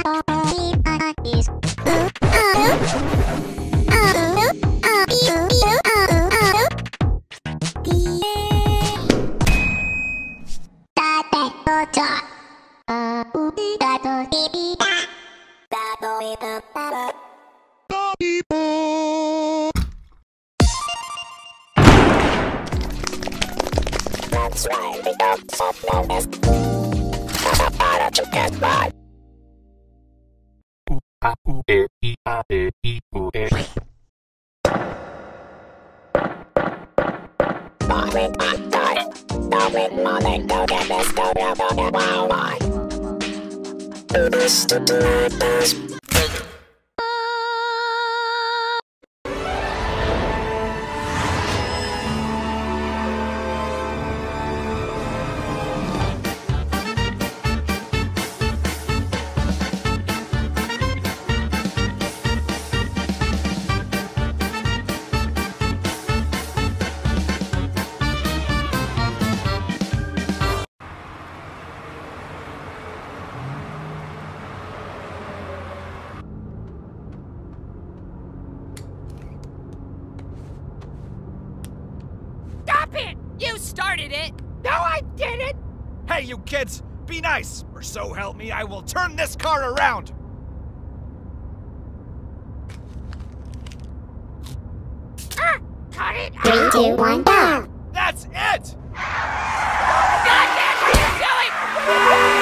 That's right, we don't stop bonus. How to get by. Morning, I'm tired. Knowing morning, go get this, go get it, wow, why? Do this, do this. Stop it! You started it! No, I didn't! Hey, you kids! Be nice, or so help me, I will turn this car around! Ah! Cut it! 3, 2, 1, go! That's it! God damn, are you silly?